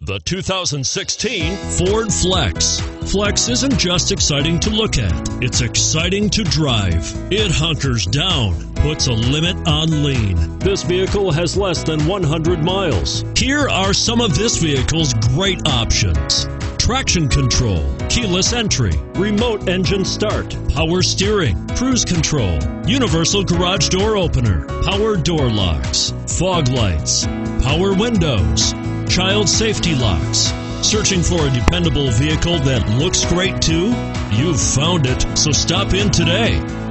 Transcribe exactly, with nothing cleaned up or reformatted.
The two thousand sixteen Ford Flex. Flex isn't just exciting to look at, it's exciting to drive. It hunkers down, puts a limit on lean. This vehicle has less than one hundred miles. Here are some of this vehicle's great options: traction control, keyless entry, remote engine start, power steering, cruise control, universal garage door opener, power door locks, fog lights, power windows, child safety locks. Searching for a dependable vehicle that looks great too? You've found it, so stop in today.